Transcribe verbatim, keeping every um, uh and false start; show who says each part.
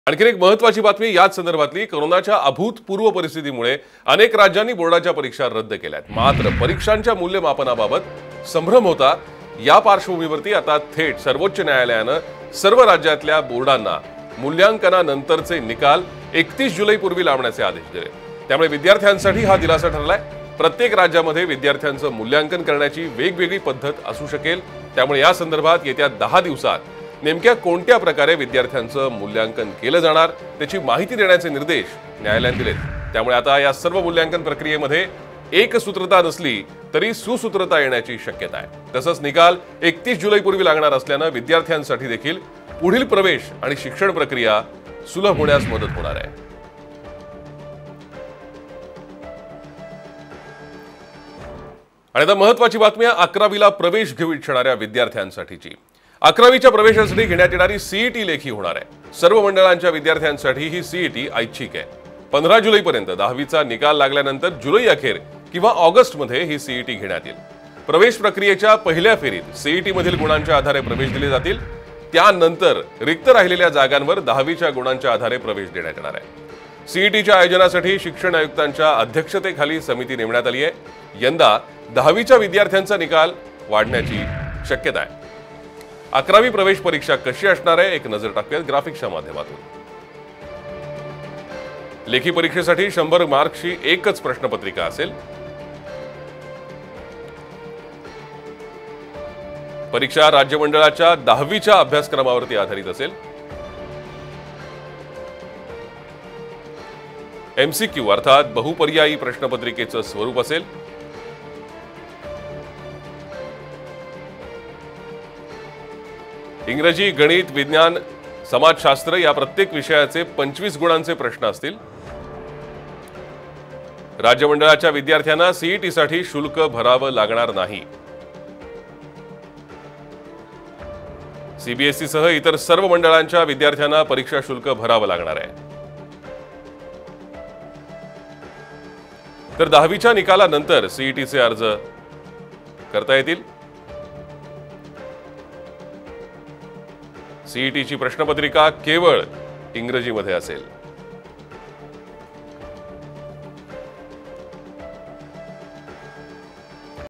Speaker 1: आणखी एक महत्त्वाची बातमी याच संदर्भातली कोरोनाच्या अभूतपूर्व परिस्थितीमुळे अनेक राज्यांनी बोर्डाच्या परीक्षा रद्द केल्यात। मात्र परीक्षांच्या मूल्यमापनाबाबत संभ्रम होता। या पार्श्वभूमीवरती आता थेट सर्वोच्च न्यायालयाने सर्व राज्यातल्या बोर्डांना मूल्यांकनानंतरचे निकाल एकतीस जुलै पूर्वी लावण्याचे आदेश दिले। त्यामुळे विद्यार्थ्यांसाठी हा दिलासा ठरलाय। प्रत्येक राज्यामध्ये विद्यार्थ्यांचं मूल्यांकन करण्याची वेगवेगळी पद्धत असू शकेल। त्यामुळे या संदर्भात येत्या दहा दिवसात नेमक्या कोणत्या प्रकारे विद्यार्थ्यांचं मूल्यांकन केलं जाणार त्याची माहिती देण्याचे निर्देश न्यायालयाने दिलेत। त्यामुळे आता या सर्व मूल्यांकन प्रक्रियेमध्ये एकसूत्रता नसली तरी सुसूत्रता येण्याची शक्यता आहे। तसंच निकाल एकतीस जुलै पूर्वी लागणार असल्याने विद्यार्थ्यांसाठी देखील पुढील प्रवेश आणि शिक्षण प्रक्रिया सुलभ होण्यास मदत होणार आहे। आणि आता महत्त्वाची बातमी अकरावीला प्रवेश घेऊ इच्छिणाऱ्या विद्यार्थ्यांसाठीची। अकरावीच्या प्रवेशासाठी घेण्यात येणारी सीईटी लेखी होणार आहे। सर्व मंडळांच्या विद्यार्थ्यांसाठी ही सीईटी ऐच्छिक आहे। पंधरा जुलै पर्यंत दहावीचा निकाल लागल्यानंतर जुलै अखेर किंवा ऑगस्ट मध्ये ही सीईटी घेण्यात येईल। प्रवेश प्रक्रियेच्या पहिल्या फेरीत सीईटी मधील गुणांच्या आधारे प्रवेश दिले जातील। त्यानंतर रिक्त राहिलेल्या जागांवर दहावीच्या गुणांच्या आधारे प्रवेश देण्यात येणार आहे। सीईटीच्या आयोजनासाठी शिक्षण आयुक्तांच्या अध्यक्षतेखाली समिती नेमण्यात आली आहे। यंदा दहावीच्या विद्यार्थ्यांचा निकाल वाढण्याची शक्यता आहे। अकरावी प्रवेश परीक्षा कशी असणार आहे एक नजर टाकूयात ग्राफिक्सच्या माध्यमातून। लेखी परीक्षेसाठी शंभर मार्क्सची एकच प्रश्नपत्रिका असेल। परीक्षा राज्य मंडळाच्या दहावीच्या अभ्यासक्रमावरती आधारित असेल। एमसीक्यू अर्थात बहुपर्यायी प्रश्नपत्रिकेचं स्वरूप असेल। इंग्रजी, गणित, विज्ञान, समाजशास्त्र या प्रत्येक विषयाचे पंचवीस गुणांचे प्रश्न असतील। राज्य मंडळाच्या विद्यार्थ्यांना सीईटीसाठी शुल्क भरावं लागणार नाही। सीबीएसई सह इतर सर्व मंडळांच्या विद्यार्थ्यांना परीक्षा शुल्क भरावं लागणार आहे। तर दहावीच्या निकालानंतर सीईटीचे अर्ज करता येतील। सीईटीची प्रश्नपत्रिका केवळ इंग्रजीमध्ये असेल।